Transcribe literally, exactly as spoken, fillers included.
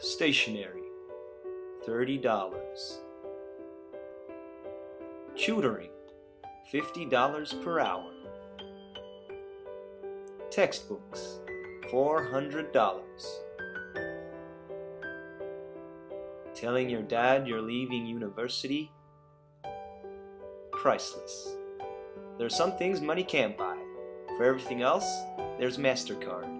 Stationery, thirty dollars. Tutoring, fifty dollars per hour. Textbooks, four hundred dollars. Telling your dad you're leaving university, priceless. There are some things money can't buy. For everything else, there's Mastercard.